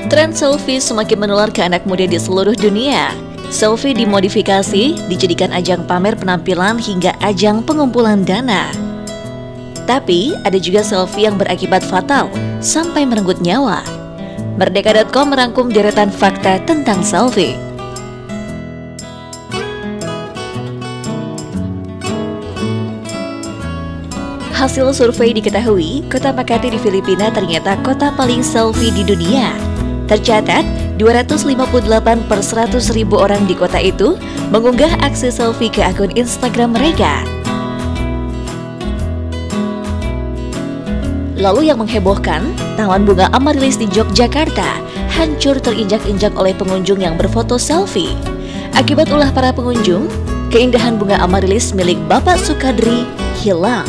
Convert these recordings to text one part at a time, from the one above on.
Tren selfie semakin menular ke anak muda di seluruh dunia. Selfie dimodifikasi, dijadikan ajang pamer penampilan hingga ajang pengumpulan dana. Tapi ada juga selfie yang berakibat fatal sampai merenggut nyawa. Merdeka.com merangkum deretan fakta tentang selfie. Hasil survei diketahui, kota Makati di Filipina ternyata kota paling selfie di dunia. Tercatat, 258/100.000 orang di kota itu mengunggah aksi selfie ke akun Instagram mereka. Lalu yang menghebohkan, Taman Bunga Amaryllis di Yogyakarta hancur terinjak-injak oleh pengunjung yang berfoto selfie. Akibat ulah para pengunjung, keindahan bunga Amaryllis milik Bapak Sukadri hilang.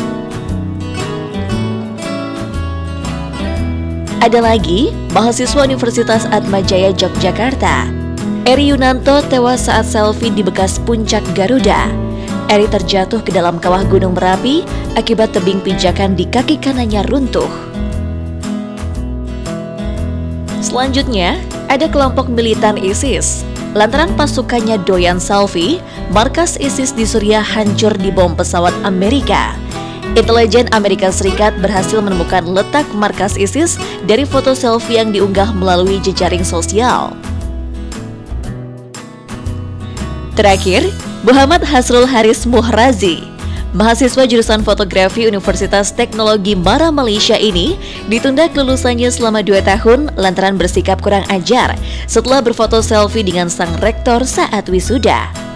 Ada lagi, mahasiswa Universitas Atmajaya Yogyakarta, Eri Yunanto tewas saat selfie di bekas puncak Garuda. Eri terjatuh ke dalam kawah Gunung Merapi akibat tebing pijakan di kaki kanannya runtuh. Selanjutnya, ada kelompok militan ISIS. Lantaran pasukannya doyan selfie, markas ISIS di Suriah hancur dibom pesawat Amerika. Intelijen Amerika Serikat berhasil menemukan letak markas ISIS dari foto selfie yang diunggah melalui jejaring sosial. Terakhir, Muhammad Hasrul Haris Muhrazi, mahasiswa jurusan fotografi Universitas Teknologi Mara Malaysia ini ditunda kelulusannya selama 2 tahun lantaran bersikap kurang ajar setelah berfoto selfie dengan sang rektor saat wisuda.